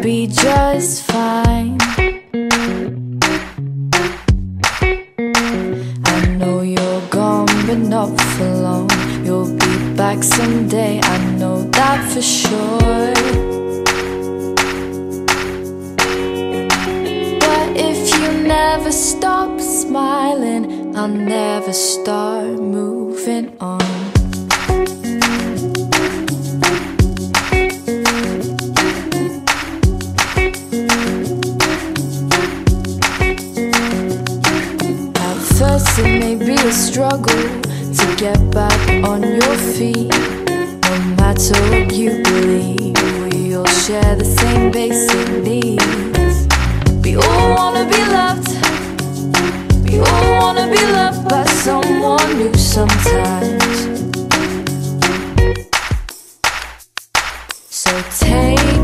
be just fine. I know you're gone but not for long. You'll be back someday, I know that for sure. But if you never stop smiling, I'll never start moving on. First it may be a struggle to get back on your feet. No matter what you believe, we all share the same basic needs. We all wanna be loved, we all wanna be loved by someone new sometimes. So take